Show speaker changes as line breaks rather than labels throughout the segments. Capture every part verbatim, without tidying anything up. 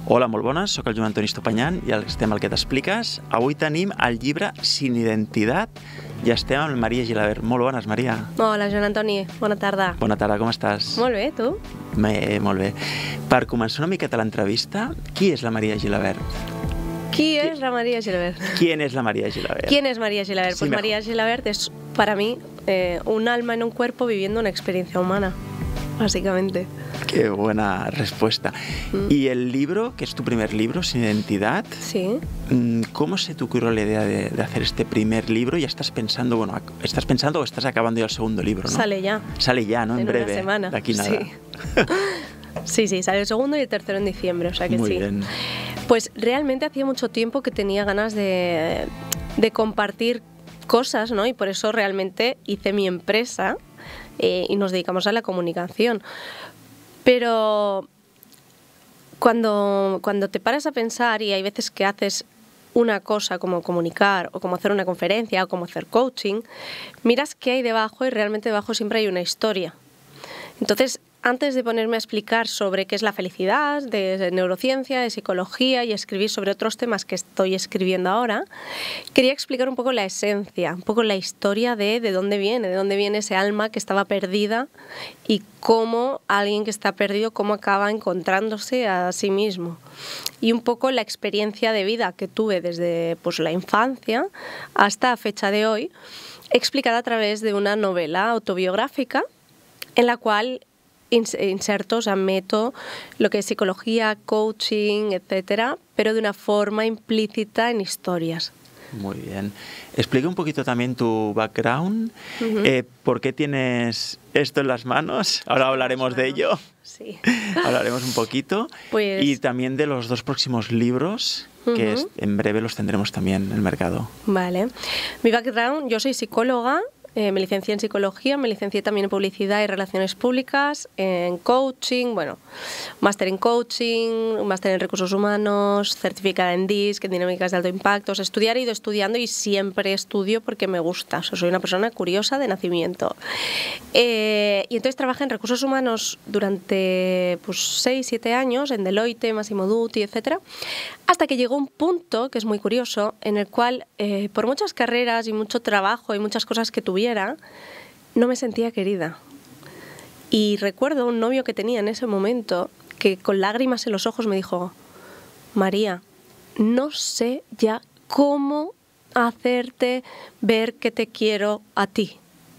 Hola, molt bones, soc el Joan Antoni Estopanyan i estem al Que t'expliques. Avui tenim el llibre Sin identitat i estem amb Maria Gilabert. Molt bones, Maria.
Hola, Joan Antoni, bona tarda.
Bona tarda, com estàs?
Molt bé, tu?
Bé, molt bé. Per començar una miqueta l'entrevista, qui és la Maria Gilabert?
¿Quién es la María Gilabert?
¿Quién es la María Gilabert?
¿Quién es María Gilabert?
Sí,
pues
mejor.
María Gilabert es, para mí, eh, un alma en un cuerpo viviendo una experiencia humana, básicamente.
Qué buena respuesta.
Mm.
Y el libro, que es tu primer libro, Sin identidad,
Sí.
¿cómo se te ocurrió la idea de, de hacer este primer libro? Ya estás pensando, bueno, estás pensando o estás acabando ya el segundo libro, ¿no?
Sale ya.
Sale ya, ¿no? En,
En
breve.
una semana.
De aquí nada.
Sí. Sí, sí, sale el segundo y el tercero en diciembre, o sea que
Muy
sí.
bien.
Pues realmente hacía mucho tiempo que tenía ganas de, de compartir cosas, ¿no? Y por eso realmente hice mi empresa eh, y nos dedicamos a la comunicación. Pero cuando, cuando te paras a pensar y hay veces que haces una cosa como comunicar o como hacer una conferencia o como hacer coaching, miras qué hay debajo y realmente debajo siempre hay una historia. Entonces, antes de ponerme a explicar sobre qué es la felicidad, de neurociencia, de psicología y escribir sobre otros temas que estoy escribiendo ahora, quería explicar un poco la esencia, un poco la historia de de dónde viene, de dónde viene ese alma que estaba perdida y cómo alguien que está perdido, cómo acaba encontrándose a sí mismo. Y un poco la experiencia de vida que tuve desde pues, la infancia hasta la fecha de hoy, explicada a través de una novela autobiográfica en la cual inserto, o sea, meto lo que es psicología, coaching, etcétera, pero de una forma implícita en historias.
Muy bien. Explica un poquito también tu background. Uh-huh. eh, ¿Por qué tienes esto en las manos? Ahora hablaremos de ello.
Sí.
Hablaremos un poquito.
Pues...
Y también de los dos próximos libros, que uh-huh. es, en breve los tendremos también en el mercado.
Vale. Mi background, yo soy psicóloga. Eh, me licencié en psicología, me licencié también en publicidad y relaciones públicas, en coaching, bueno, máster en coaching, máster en recursos humanos, certificada en D I S C, en dinámicas de alto impacto. O sea, estudiar he ido estudiando y siempre estudio porque me gusta. O sea, soy una persona curiosa de nacimiento. Eh, y entonces trabajé en recursos humanos durante pues, seis, siete años, en Deloitte, Massimo Dutti, etcétera, hasta que llegó un punto, que es muy curioso, en el cual, eh, por muchas carreras y mucho trabajo y muchas cosas que tuviera, no me sentía querida. Y recuerdo un novio que tenía en ese momento que con lágrimas en los ojos me dijo: María, no sé ya cómo hacerte ver que te quiero a ti.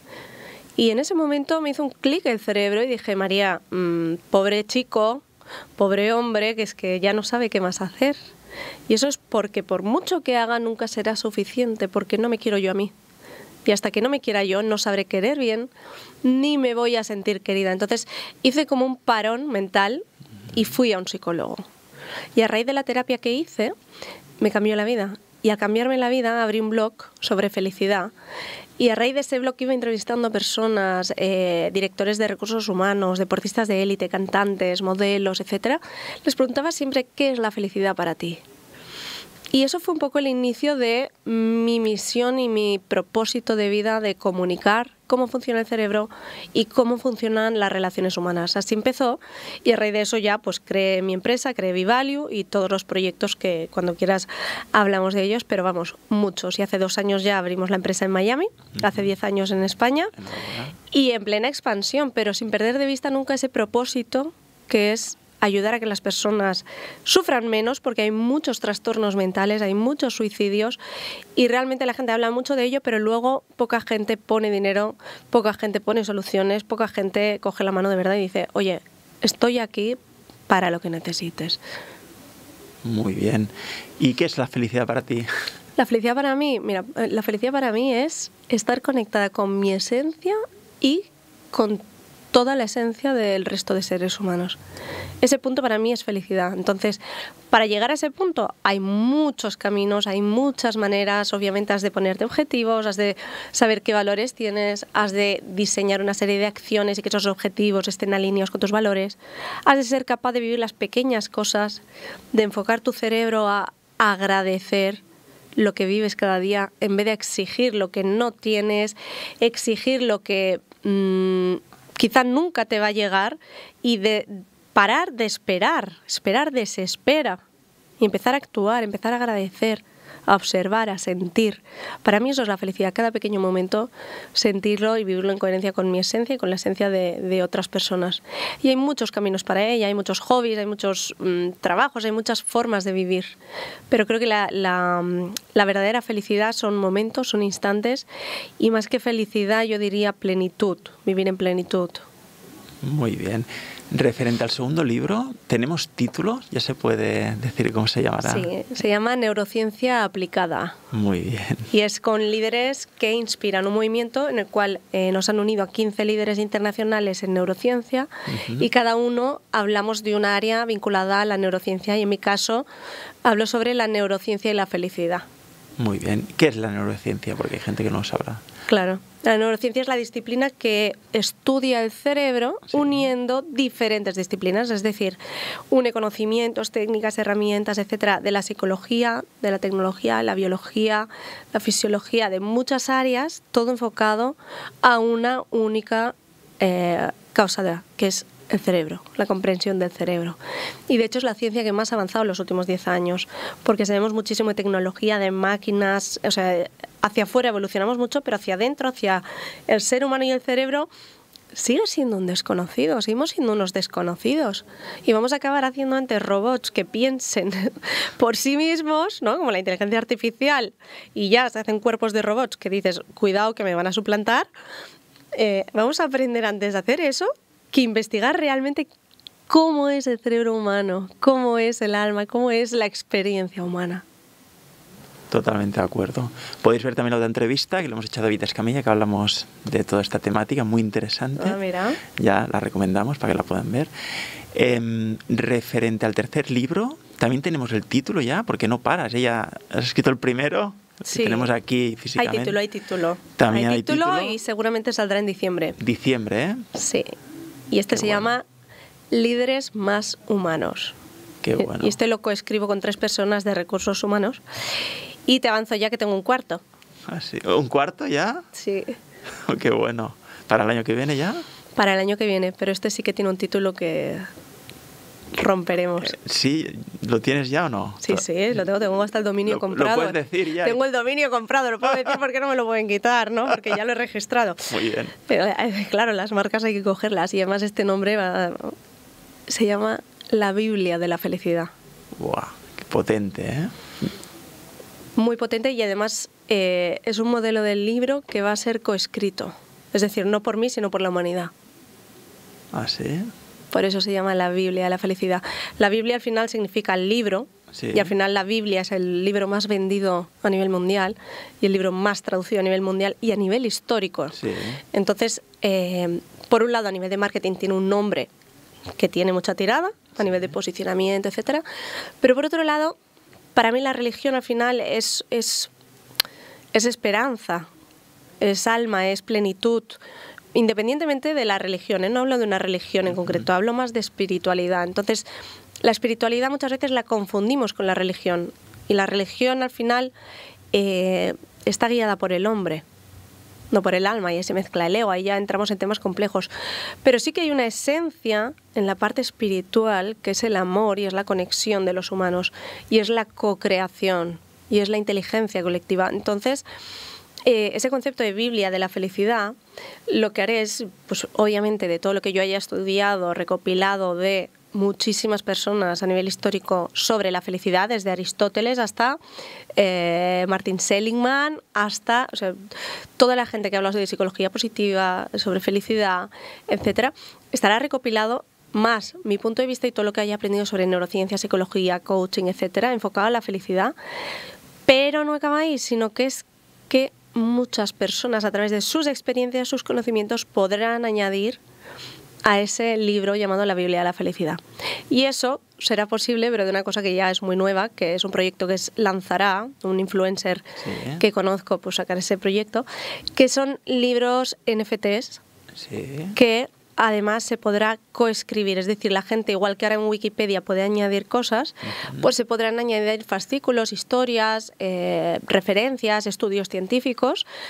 Y en ese momento me hizo un clic el cerebro y dije: María, mmm, pobre chico, pobre hombre, que es que ya no sabe qué más hacer. Y eso es porque por mucho que haga nunca será suficiente, porque no me quiero yo a mí. Y hasta que no me quiera yo, no sabré querer bien, ni me voy a sentir querida. Entonces hice como un parón mental y fui a un psicólogo. Y a raíz de la terapia que hice, me cambió la vida. Y al cambiarme la vida, abrí un blog sobre felicidad. Y a raíz de ese blog iba entrevistando a personas, eh, directores de recursos humanos, deportistas de élite, cantantes, modelos, etcétera. Les preguntaba siempre: ¿qué es la felicidad para ti? Y eso fue un poco el inicio de mi misión y mi propósito de vida de comunicar cómo funciona el cerebro y cómo funcionan las relaciones humanas. Así empezó y a raíz de eso ya pues creé mi empresa, creé V-Value y todos los proyectos que cuando quieras hablamos de ellos, pero vamos, muchos. Y hace dos años ya abrimos la empresa en Miami, uh-huh. hace diez años en España y en plena expansión, pero sin perder de vista nunca ese propósito que es ayudar a que las personas sufran menos, porque hay muchos trastornos mentales, hay muchos suicidios y realmente la gente habla mucho de ello, pero luego poca gente pone dinero, poca gente pone soluciones, poca gente coge la mano de verdad y dice: oye, estoy aquí para lo que necesites.
Muy bien. ¿Y qué es la felicidad para ti?
La felicidad para mí, mira, la felicidad para mí es estar conectada con mi esencia y con toda la esencia del resto de seres humanos. Ese punto para mí es felicidad. Entonces, para llegar a ese punto hay muchos caminos, hay muchas maneras. Obviamente has de ponerte objetivos, has de saber qué valores tienes, has de diseñar una serie de acciones y que esos objetivos estén alineados con tus valores. Has de ser capaz de vivir las pequeñas cosas, de enfocar tu cerebro a agradecer lo que vives cada día en vez de exigir lo que no tienes, exigir lo que Mmm, quizá nunca te va a llegar y de parar de esperar, esperar desespera, y empezar a actuar, empezar a agradecer, a observar, a sentir. Para mí eso es la felicidad, cada pequeño momento sentirlo y vivirlo en coherencia con mi esencia y con la esencia de, de otras personas. Y hay muchos caminos para ella, hay muchos hobbies, hay muchos mmm, trabajos, hay muchas formas de vivir. Pero creo que la, la, la verdadera felicidad son momentos, son instantes, y más que felicidad yo diría plenitud, vivir en plenitud.
Muy bien. Referente al segundo libro, ¿tenemos título? ¿Ya se puede decir cómo se llamará?
Sí, se llama Neurociencia Aplicada.
Muy bien.
Y es con líderes que inspiran un movimiento en el cual eh, nos han unido a quince líderes internacionales en neurociencia, uh-huh. y cada uno hablamos de un área vinculada a la neurociencia, y en mi caso hablo sobre la neurociencia y la felicidad.
Muy bien. ¿Qué es la neurociencia? Porque hay gente que no lo sabrá.
Claro. La neurociencia es la disciplina que estudia el cerebro, sí, uniendo diferentes disciplinas, es decir, une conocimientos, técnicas, herramientas, etcétera, de la psicología, de la tecnología, la biología, la fisiología, de muchas áreas, todo enfocado a una única eh, causa, que es el cerebro, la comprensión del cerebro. Y de hecho es la ciencia que más ha avanzado en los últimos diez años, porque sabemos muchísimo de tecnología, de máquinas, o sea, hacia afuera evolucionamos mucho, pero hacia adentro, hacia el ser humano y el cerebro, sigue siendo un desconocido, seguimos siendo unos desconocidos. Y vamos a acabar haciendo antes robots que piensen por sí mismos, ¿no? Como la inteligencia artificial, y ya se hacen cuerpos de robots que dices, cuidado que me van a suplantar. Eh, vamos a aprender antes de hacer eso que investigar realmente cómo es el cerebro humano, cómo es el alma, cómo es la experiencia humana.
Totalmente de acuerdo. Podéis ver también la otra entrevista que le hemos hecho a David Escamilla, que hablamos de toda esta temática, muy interesante.
Ah, mira.
Ya la recomendamos para que la puedan ver. Eh, referente al tercer libro, también tenemos el título ya, porque no paras. Ella has escrito el primero,
sí.
Que tenemos aquí físicamente.
Hay título, hay título.
También
hay,
hay
título,
título
y seguramente saldrá en diciembre.
Diciembre, ¿eh?
Sí. Y este Qué se bueno. llama Líderes Más Humanos.
Qué bueno.
Y este lo coescribo con tres personas de recursos humanos. Y te avanzo ya que tengo un cuarto.
¿Ah, sí? ¿Un cuarto ya?
Sí.
Oh, qué bueno. ¿Para el año que viene ya?
Para el año que viene, pero este sí que tiene un título que romperemos.
Eh, ¿Sí? ¿Lo tienes ya o no?
Sí, sí, lo tengo, tengo hasta el dominio
lo,
comprado.
Lo puedes decir ya.
Tengo el dominio comprado, lo puedo decir porque no me lo pueden quitar, ¿no? Porque ya lo he registrado.
Muy bien.
Pero claro, las marcas hay que cogerlas, y además este nombre va, se llama La Biblia de la Felicidad.
¡Guau! Qué potente, ¿eh?
Muy potente, y además eh, es un modelo del libro que va a ser coescrito. Es decir, no por mí, sino por la humanidad.
¿Ah, sí?
Por eso se llama La Biblia de la Felicidad. La Biblia al final significa el libro, sí. Y al final la Biblia es el libro más vendido a nivel mundial y el libro más traducido a nivel mundial y a nivel histórico.
Sí.
Entonces, eh, por un lado, a nivel de marketing tiene un nombre que tiene mucha tirada, a nivel de posicionamiento, etcétera. Pero por otro lado, para mí la religión al final es, es, es esperanza, es alma, es plenitud, independientemente de la religión, ¿eh? No hablo de una religión en concreto, hablo más de espiritualidad. Entonces, la espiritualidad muchas veces la confundimos con la religión, y la religión al final eh, está guiada por el hombre, no por el alma, y ahí se mezcla el ego, ahí ya entramos en temas complejos. Pero sí que hay una esencia en la parte espiritual, que es el amor y es la conexión de los humanos, y es la co-creación, y es la inteligencia colectiva. Entonces, eh, ese concepto de Biblia de la felicidad, lo que haré es, pues obviamente, de todo lo que yo haya estudiado, recopilado de muchísimas personas a nivel histórico sobre la felicidad, desde Aristóteles hasta eh, Martin Seligman, hasta o sea, toda la gente que habla de psicología positiva, sobre felicidad, etcétera, estará recopilado, más mi punto de vista y todo lo que haya aprendido sobre neurociencia, psicología, coaching, etcétera, enfocado a la felicidad. Pero no acaba ahí, sino que es que muchas personas, a través de sus experiencias, sus conocimientos, podrán añadir a ese libro llamado La Biblia de la Felicidad. Y eso será posible, pero de una cosa que ya es muy nueva, que es un proyecto que es Lanzará, un influencer sí. que conozco, pues sacar ese proyecto, que son libros N F Ts sí. que además se podrá coescribir, es decir, la gente, igual que ahora en Wikipedia puede añadir cosas, uh-huh. pues se podrán añadir fascículos, historias, eh, referencias, estudios científicos,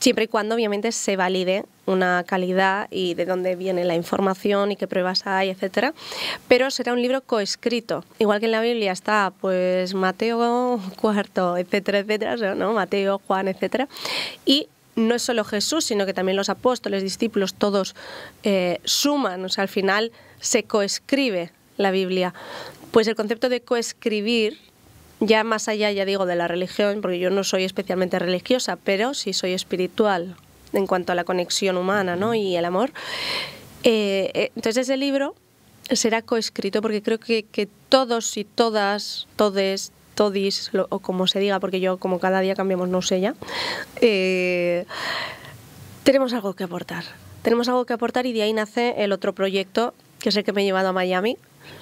siempre y cuando obviamente se valide una calidad y de dónde viene la información y qué pruebas hay, etcétera. Pero será un libro coescrito, igual que en la Biblia está pues Mateo cuarto, etcétera, etcétera, ¿no? Mateo, Juan, etcétera. Y no es solo Jesús, sino que también los apóstoles, discípulos, todos eh, suman, o sea, al final se coescribe la Biblia. Pues el concepto de coescribir, ya más allá, ya digo, de la religión, porque yo no soy especialmente religiosa, pero sí soy espiritual en cuanto a la conexión humana, ¿no? Y el amor. Eh, entonces ese libro será coescrito porque creo que, que todos y todas, todes, todis, lo, o como se diga, porque yo como cada día cambiamos, no sé ya, eh, tenemos algo que aportar. Tenemos algo que aportar y de ahí nace el otro proyecto, que es el que me he llevado a Miami,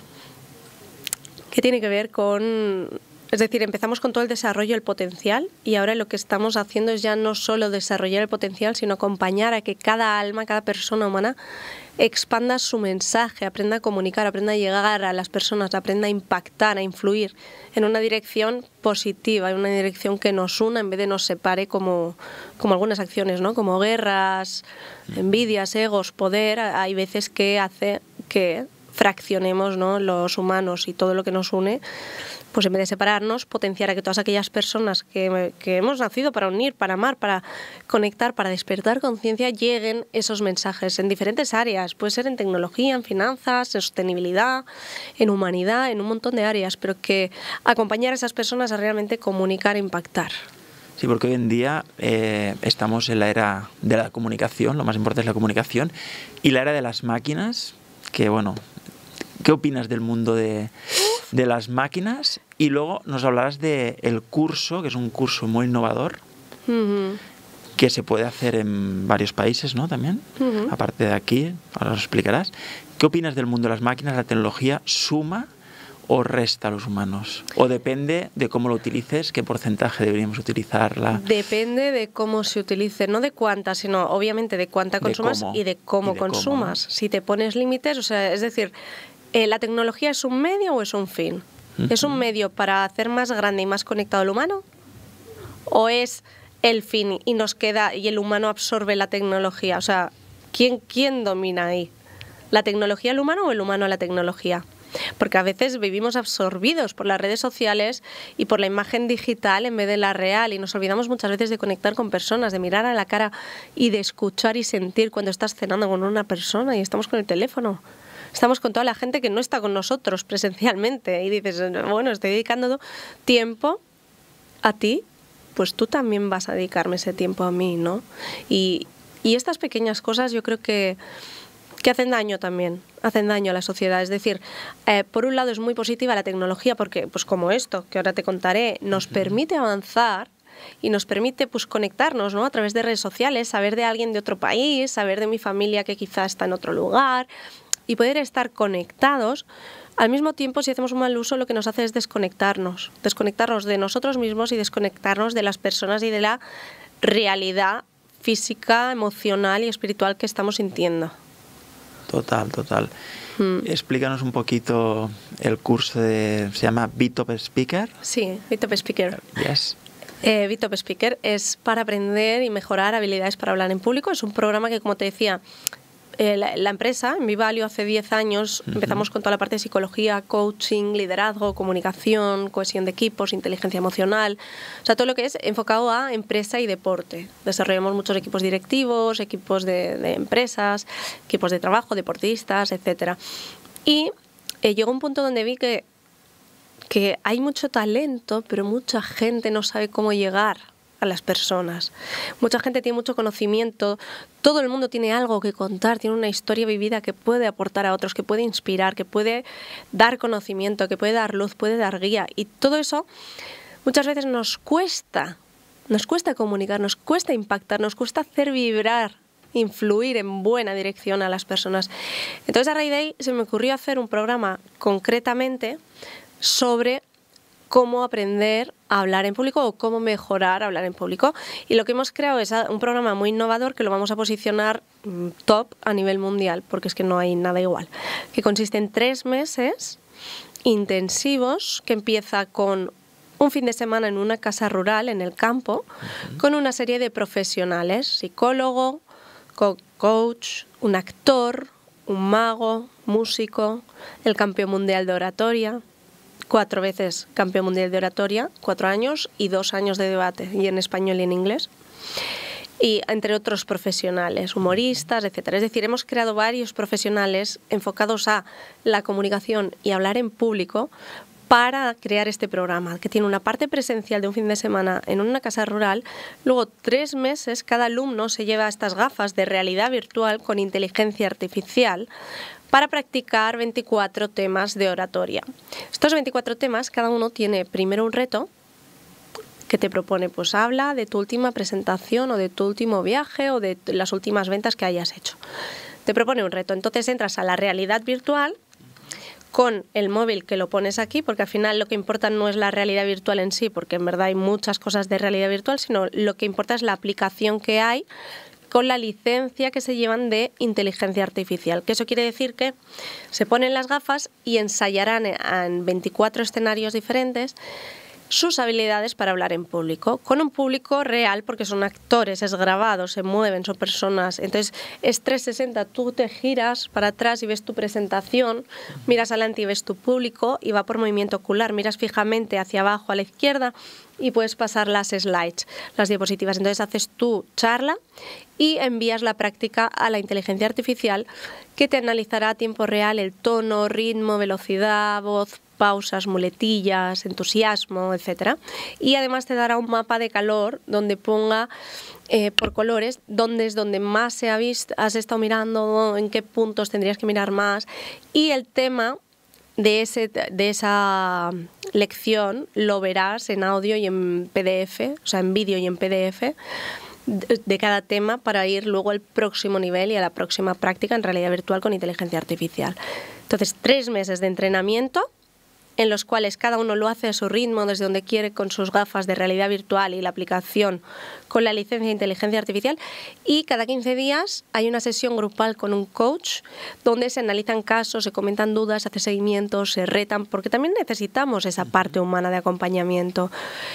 que tiene que ver con... Es decir, empezamos con todo el desarrollo del potencial y ahora lo que estamos haciendo es ya no solo desarrollar el potencial, sino acompañar a que cada alma, cada persona humana expanda su mensaje, aprenda a comunicar, aprenda a llegar a las personas, aprenda a impactar, a influir en una dirección positiva, en una dirección que nos una en vez de nos separe como, como algunas acciones, ¿no? Como guerras, envidias, egos, poder. Hay veces que hace que fraccionemos, ¿no?, los humanos y todo lo que nos une, pues en vez de separarnos, potenciar a que todas aquellas personas que, que hemos nacido para unir, para amar, para conectar, para despertar conciencia, lleguen esos mensajes en diferentes áreas. Puede ser en tecnología, en finanzas, en sostenibilidad, en humanidad, en un montón de áreas, pero que acompañar a esas personas a realmente comunicar e impactar.
Sí, porque hoy en día eh, estamos en la era de la comunicación, lo más importante es la comunicación, y la era de las máquinas, que bueno, ¿qué opinas del mundo de... de las máquinas? Y luego nos hablarás del curso, que es un curso muy innovador, uh-huh. que se puede hacer en varios países, ¿no? También, uh-huh. aparte de aquí, ahora nos explicarás. ¿Qué opinas del mundo de las máquinas? ¿La tecnología suma o resta a los humanos? ¿O depende de cómo lo utilices, qué porcentaje deberíamos utilizarla?
Depende de cómo se utilice, no de cuánta, sino obviamente de cuánta consumas y de cómo y de consumas. Cómo, ¿no? Si te pones límites, o sea, es decir... Eh, ¿la tecnología es un medio o es un fin? Uh-huh. ¿Es un medio para hacer más grande y más conectado al humano? ¿O es el fin y nos queda y el humano absorbe la tecnología? O sea, ¿quién, quién domina ahí? ¿La tecnología al humano o el humano a la tecnología? Porque a veces vivimos absorbidos por las redes sociales y por la imagen digital en vez de la real y nos olvidamos muchas veces de conectar con personas, de mirar a la cara y de escuchar y sentir cuando estás cenando con una persona y estamos con el teléfono. Estamos con toda la gente que no está con nosotros presencialmente y dices, bueno, estoy dedicando tiempo a ti, pues tú también vas a dedicarme ese tiempo a mí, ¿no? Y, y estas pequeñas cosas yo creo que, que hacen daño también, hacen daño a la sociedad. Es decir, eh, por un lado es muy positiva la tecnología porque, pues como esto, que ahora te contaré, nos permite avanzar y nos permite pues conectarnos, ¿no?, a través de redes sociales, saber de alguien de otro país, saber de mi familia que quizá está en otro lugar... y poder estar conectados. Al mismo tiempo, si hacemos un mal uso, lo que nos hace es desconectarnos, desconectarnos de nosotros mismos y desconectarnos de las personas y de la realidad física, emocional y espiritual que estamos sintiendo.
Total, total. Mm. Explícanos un poquito el curso de... ¿Se llama B Top Speaker?
Sí, B Top Speaker.
Yes.
Eh, B Top Speaker es para aprender y mejorar habilidades para hablar en público. Es un programa que, como te decía... Eh, la, la empresa, en Vivalio, hace diez años, uh-huh. empezamos con toda la parte de psicología, coaching, liderazgo, comunicación, cohesión de equipos, inteligencia emocional, o sea, todo lo que es enfocado a empresa y deporte. Desarrollamos muchos equipos directivos, equipos de, de empresas, equipos de trabajo, deportistas, etcétera. Y eh, llegó un punto donde vi que, que hay mucho talento, pero mucha gente no sabe cómo llegar a las personas. Mucha gente tiene mucho conocimiento, todo el mundo tiene algo que contar, tiene una historia vivida que puede aportar a otros, que puede inspirar, que puede dar conocimiento, que puede dar luz, puede dar guía. Y todo eso muchas veces nos cuesta, nos cuesta comunicar, nos cuesta impactar, nos cuesta hacer vibrar, influir en buena dirección a las personas. Entonces, a raíz de ahí se me ocurrió hacer un programa concretamente sobre cómo aprender a hablar en público o cómo mejorar a hablar en público. Y lo que hemos creado es un programa muy innovador que lo vamos a posicionar top a nivel mundial, porque es que no hay nada igual, que consiste en tres meses intensivos, que empieza con un fin de semana en una casa rural, en el campo, uh-huh. con una serie de profesionales, psicólogo, co- coach, un actor, un mago, músico, el campeón mundial de oratoria, cuatro veces campeón mundial de oratoria, cuatro años y dos años de debate, y en español y en inglés. Y entre otros profesionales, humoristas, etcétera. Es decir, hemos creado varios profesionales enfocados a la comunicación y hablar en público para crear este programa, que tiene una parte presencial de un fin de semana en una casa rural. Luego, tres meses, cada alumno se lleva estas gafas de realidad virtual con inteligencia artificial para practicar veinticuatro temas de oratoria. Estos veinticuatro temas, cada uno tiene primero un reto que te propone, pues habla de tu última presentación o de tu último viaje o de las últimas ventas que hayas hecho. Te propone un reto, entonces entras a la realidad virtual con el móvil que lo pones aquí, porque al final lo que importa no es la realidad virtual en sí, porque en verdad hay muchas cosas de realidad virtual, sino lo que importa es la aplicación que hay con la licencia que se llevan de inteligencia artificial. Que eso quiere decir que se ponen las gafas y ensayarán en veinticuatro escenarios diferentes sus habilidades para hablar en público, con un público real, porque son actores, es grabado, se mueven, son personas. Entonces es trescientos sesenta, tú te giras para atrás y ves tu presentación, miras adelante y ves tu público y va por movimiento ocular, miras fijamente hacia abajo a la izquierda y puedes pasar las slides, las diapositivas. Entonces haces tu charla y envías la práctica a la inteligencia artificial, que te analizará a tiempo real el tono, ritmo, velocidad, voz, pausas, muletillas, entusiasmo, etcétera. Y además te dará un mapa de calor donde ponga eh, por colores dónde es donde más se ha visto, has estado mirando, en qué puntos tendrías que mirar más. Y el tema de, ese, de esa lección lo verás en audio y en P D F, o sea, en vídeo y en P D F, de cada tema, para ir luego al próximo nivel y a la próxima práctica en realidad virtual con inteligencia artificial. Entonces, tres meses de entrenamiento en los cuales cada uno lo hace a su ritmo, desde donde quiere, con sus gafas de realidad virtual y la aplicación con la licencia de inteligencia artificial. Y cada quince días hay una sesión grupal con un coach donde se analizan casos, se comentan dudas, se hace seguimientos, se retan, porque también necesitamos esa parte humana de acompañamiento.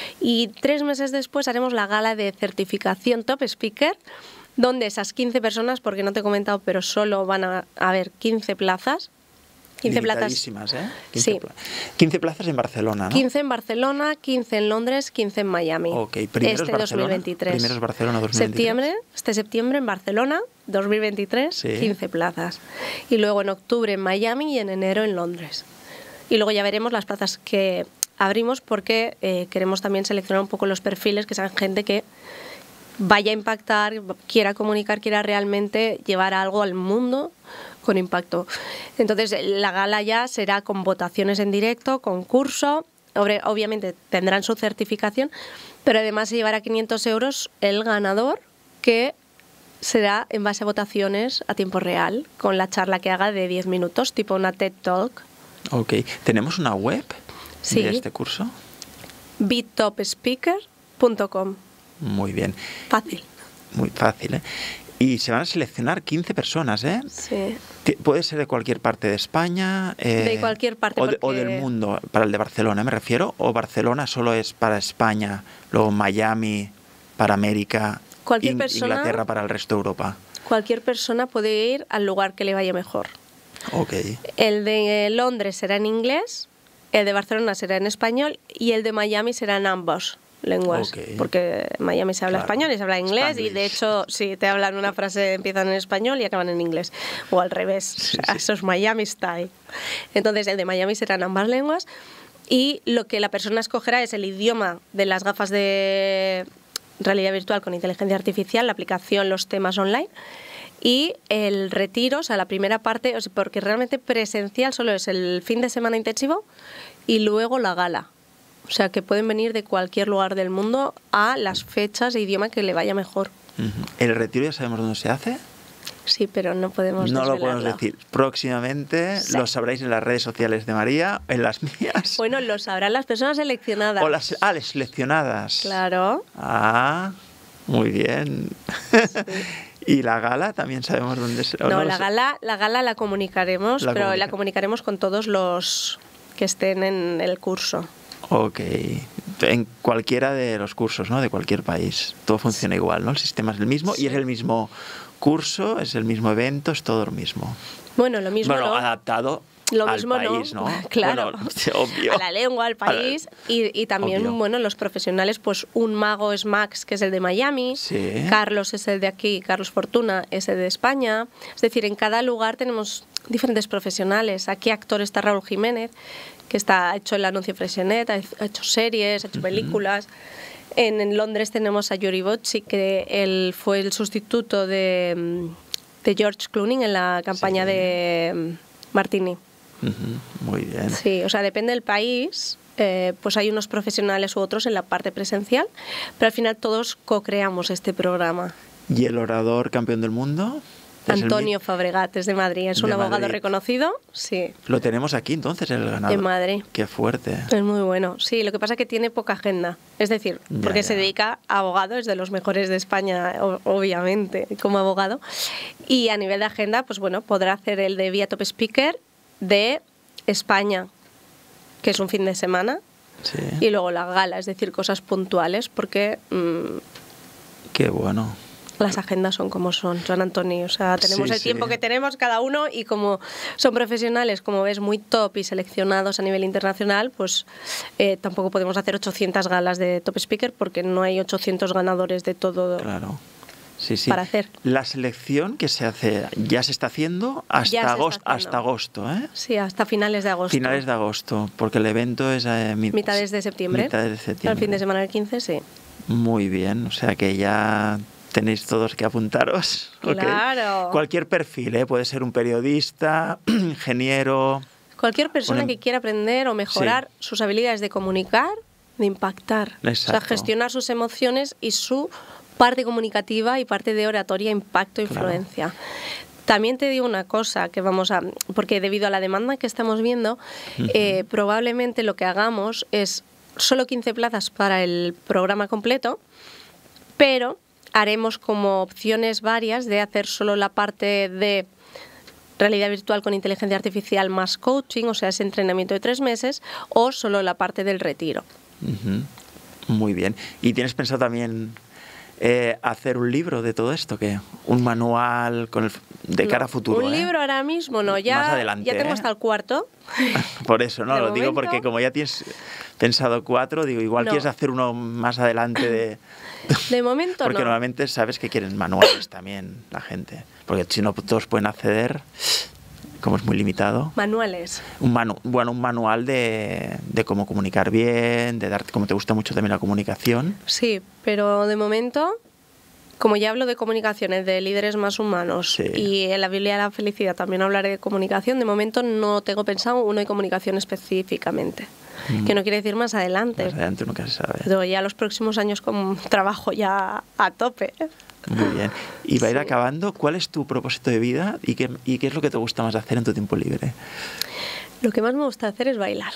Y tres meses después haremos la gala de certificación Top Speaker, donde esas quince personas, porque no te he comentado, pero solo van a haber quince plazas, quince plazas.
¿eh? quince,
sí.
pla quince plazas en Barcelona, ¿no?
quince en Barcelona, quince en Londres, quince en Miami.
Ok, primero
este
es Barcelona,
dos mil veintitrés.
Primero es Barcelona dos mil veintitrés.
Septiembre, este septiembre en Barcelona, dos mil veintitrés, sí. quince plazas. Y luego en octubre en Miami y en enero en Londres. Y luego ya veremos las plazas que abrimos, porque eh, queremos también seleccionar un poco los perfiles, que sean gente que vaya a impactar, quiera comunicar, quiera realmente llevar algo al mundo con impacto. Entonces la gala ya será con votaciones en directo, concurso, obviamente tendrán su certificación, pero además se llevará quinientos euros el ganador, que será en base a votaciones a tiempo real, con la charla que haga de diez minutos, tipo una TED Talk.
Ok, ¿tenemos una web
sí.
de este curso?
be top speaker punto com.
Muy bien.
Fácil.
Muy fácil, ¿eh? Y se van a seleccionar quince personas, ¿eh?
Sí.
Puede ser de cualquier parte de España. Eh,
de cualquier parte.
O, de,
porque...
o del mundo, para el de Barcelona me refiero. O Barcelona solo es para España, luego Miami para América,
cualquier
In
persona,
Inglaterra para el resto de Europa.
Cualquier persona puede ir al lugar que le vaya mejor.
Ok.
El de Londres será en inglés, el de Barcelona será en español y el de Miami será en ambos lenguas, okay. Porque en Miami se habla claro. español y se habla inglés. Spanglish. Y de hecho si te hablan una frase empiezan en español y acaban en inglés, o al revés, sí, sí. Eso es Miami style. Entonces el de Miami será en ambas lenguas y lo que la persona escogerá es el idioma de las gafas de realidad virtual con inteligencia artificial, la aplicación, los temas online, y el retiro, o sea, la primera parte, porque realmente presencial solo es el fin de semana intensivo y luego la gala. O sea, que pueden venir de cualquier lugar del mundo a las fechas e idioma que le vaya mejor.
Uh-huh. ¿El retiro ya sabemos dónde se hace?
Sí, pero no podemos
No
desvelarlo.
Lo podemos decir. Próximamente sí. Lo sabréis en las redes sociales de María, en las mías.
Bueno, lo sabrán las personas seleccionadas.
O las, ah, las seleccionadas.
Claro.
Ah, muy bien. Sí. ¿Y la gala también sabemos dónde se...?
No,
no
la, gala, la gala la comunicaremos, la pero comunica. la comunicaremos con todos los que estén en el curso.
Ok. en cualquiera de los cursos, ¿no? De cualquier país. Todo funciona igual, ¿no? El sistema es el mismo y es el mismo curso, es el mismo evento, es todo lo mismo.
Bueno, lo mismo
Bueno,
no.
adaptado
Lo
al
mismo
país, ¿no?
¿no? Claro.
Bueno, obvio.
A la lengua, al país. Y, y también,
Obvio.
bueno, los profesionales, pues un mago es Max, que es el de Miami.
Sí.
Carlos es el de aquí, Carlos Fortuna es el de España. Es decir, en cada lugar tenemos diferentes profesionales. Aquí actor está Raúl Jiménez, que está ha hecho el anuncio Freshenet, ha ha hecho series, ha hecho películas. En, en Londres tenemos a Yuri Bocci, que él fue el sustituto de, de George Clooney en la campaña
Sí.
de Martini.
Ujú, muy bien.
Sí, o sea, depende del país, eh, pues hay unos profesionales u otros en la parte presencial, pero al final todos co-creamos este programa.
¿Y el orador campeón del mundo? ¿Es el
Antonio
mi-
Fabregat es de Madrid, es un
De
abogado
Madrid.
reconocido, sí,
Lo tenemos aquí entonces, el ganador.
en Madrid.
Qué fuerte.
Es muy bueno. Sí, lo que pasa es que tiene poca agenda. Es decir,
Ya,
porque
ya.
se dedica a abogado, es de los mejores de España, o- obviamente, como abogado. Y a nivel de agenda, pues bueno, podrá hacer el de Vía Top Speaker de España, que es un fin de semana,
Sí.
y luego la gala, es decir, cosas puntuales, porque mm,
Qué bueno.
las agendas son como son, Joan Antonio. O sea, tenemos
Sí,
el tiempo
sí.
que tenemos cada uno y como son profesionales, como ves, muy top y seleccionados a nivel internacional, pues eh, tampoco podemos hacer ochocientas galas de Top Speaker porque no hay ochocientos ganadores de todo
Claro. Sí, sí.
para hacer.
La selección que se hace ya se está haciendo hasta
Ya se está
agosto,
haciendo.
hasta agosto, ¿eh?
Sí, hasta finales de agosto.
Finales de agosto, porque el evento es eh, mi-
Mitades de septiembre.
mitades de septiembre.
El fin de semana del quince, sí.
Muy bien, o sea que ya tenéis todos que apuntaros. ¿ok?
Claro.
Cualquier perfil, ¿eh? Puede ser un periodista, ingeniero.
Cualquier persona
Un em-
que quiera aprender o mejorar sus habilidades de comunicar, de impactar. O sea,
Exacto.
gestionar sus emociones y su parte comunicativa y parte de oratoria, impacto e
Claro.
influencia. También te digo una cosa que vamos a, porque debido a la demanda que estamos viendo, eh, probablemente lo que hagamos es solo quince plazas para el programa completo, pero haremos como opciones varias de hacer solo la parte de realidad virtual con inteligencia artificial más coaching, o sea, ese entrenamiento de tres meses, o solo la parte del retiro.
Ujú. Muy bien. ¿Y tienes pensado también eh, hacer un libro de todo esto? ¿Qué? ¿Un manual con el, de cara a
No,
futuro?
Un
¿eh?
libro ahora mismo no, ya,
Más adelante,
ya tengo
¿eh?
hasta el cuarto.
Por eso, no,
De
lo digo
momento-
porque como ya tienes pensado cuatro, digo, igual
No.
quieres hacer uno más adelante de...
De momento
Porque
no.
normalmente sabes que quieren manuales también la gente. Porque si no todos pueden acceder, como es muy limitado.
Manuales.
Un manu bueno, un manual de, de cómo comunicar bien, de darte, como te gusta mucho también la comunicación.
Sí, pero de momento, como ya hablo de comunicaciones de líderes más humanos
Sí.
y en la Biblia de la Felicidad también hablaré de comunicación, de momento no tengo pensado uno de comunicación específicamente.
Mm.
Que no quiere decir más adelante.
Más adelante nunca se sabe.
Pero ya los próximos años con trabajo ya a tope.
Muy bien. Y va a ir
Sí.
acabando. ¿Cuál es tu propósito de vida y qué, y qué es lo que te gusta más hacer en tu tiempo libre?
Lo que más me gusta hacer es bailar.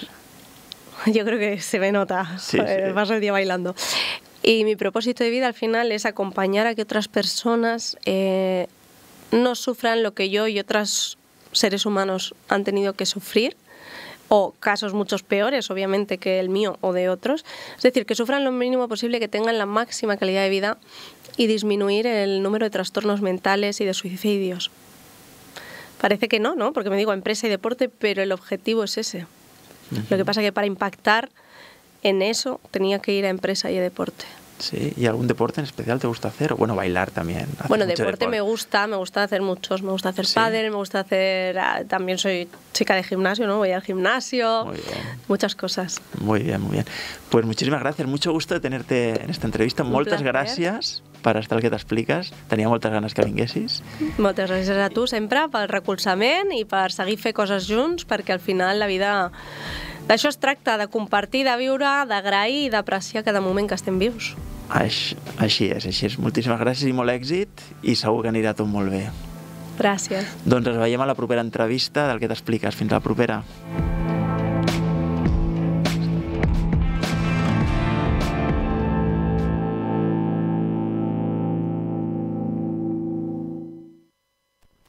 Yo creo que se me nota.
Sí,
eh,
sí.
Paso el día bailando. Y mi propósito de vida al final es acompañar a que otras personas eh, no sufran lo que yo y otros seres humanos han tenido que sufrir, o casos muchos peores, obviamente, que el mío o de otros. Es decir, que sufran lo mínimo posible, que tengan la máxima calidad de vida y disminuir el número de trastornos mentales y de suicidios. Parece que no, ¿no? Porque me digo empresa y deporte, pero el objetivo es ese. Lo que pasa es que para impactar en eso tenía que ir a empresa y a deporte.
Sí. ¿Y algún deporte en especial te gusta hacer? O bueno, bailar también. ¿Haces
Bueno,
mucho
deporte me
deporte?
gusta, me gusta hacer muchos. Me gusta hacer
Sí.
pádel, me gusta hacer... ah, También soy chica de gimnasio, ¿no? Voy al gimnasio,
Muy bien.
muchas cosas.
Muy bien, muy bien. Pues muchísimas gracias. Mucho gusto de tenerte en esta entrevista.
Un
Moltes
placer.
gràcies per estar el que t'expliques. Tenia moltes ganes que vinguessis.
Moltes gràcies a tu sempre pel recolzament i per seguir fer coses junts, perquè al final la vida... D'això es tracta, de compartir, de viure, d'agrair i d'apreciar cada moment que estem vius.
Així, així és, així és. Moltíssimes gràcies i molt èxit i segur que anirà tot molt bé.
Gràcies.
Doncs ens veiem a la propera entrevista del que t'expliques. Fins la propera.